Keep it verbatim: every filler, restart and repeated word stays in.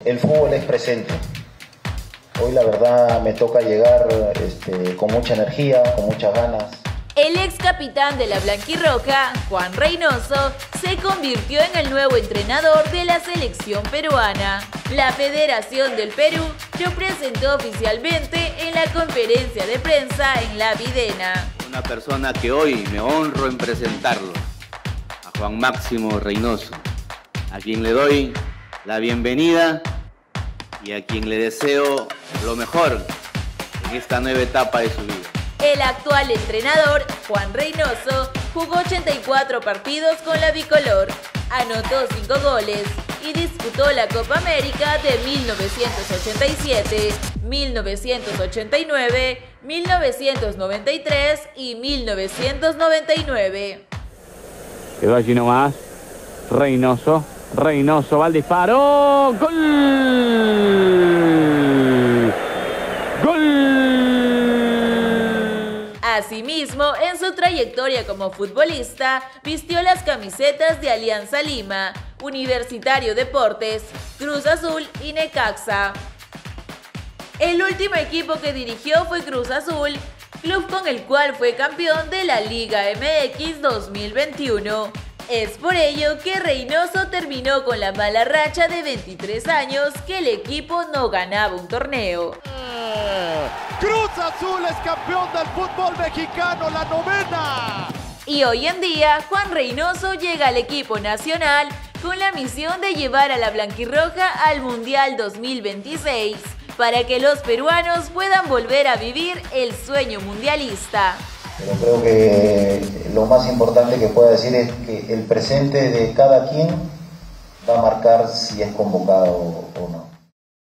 El fútbol es presente. Hoy la verdad me toca llegar este, con mucha energía, con muchas ganas. El ex capitán de la blanquirroja, Juan Reynoso, se convirtió en el nuevo entrenador de la selección peruana. La Federación del Perú lo presentó oficialmente en la conferencia de prensa en La Videna. Una persona que hoy me honro en presentarlo, a Juan Máximo Reynoso, a quien le doy la bienvenida y a quien le deseo lo mejor en esta nueva etapa de su vida. El actual entrenador, Juan Reynoso, jugó ochenta y cuatro partidos con la bicolor, anotó cinco goles y disputó la Copa América de mil novecientos ochenta y siete, mil novecientos ochenta y nueve, mil novecientos noventa y tres y mil novecientos noventa y nueve. Quedó allí nomás, Reynoso, Reynoso va al disparo, ¡gol! ¡Gol! Asimismo, en su trayectoria como futbolista, vistió las camisetas de Alianza Lima, Universitario Deportes, Cruz Azul y Necaxa. El último equipo que dirigió fue Cruz Azul, club con el cual fue campeón de la Liga M X dos mil veintiuno. Es por ello que Reynoso terminó con la mala racha de veintitrés años que el equipo no ganaba un torneo. Cruz Azul es campeón del fútbol mexicano, la novena. Y hoy en día, Juan Reynoso llega al equipo nacional con la misión de llevar a la blanquirroja al Mundial dos mil veintiséis, para que los peruanos puedan volver a vivir el sueño mundialista. Pero creo que lo más importante que puedo decir es que el presente de cada quien va a marcar si es convocado o no.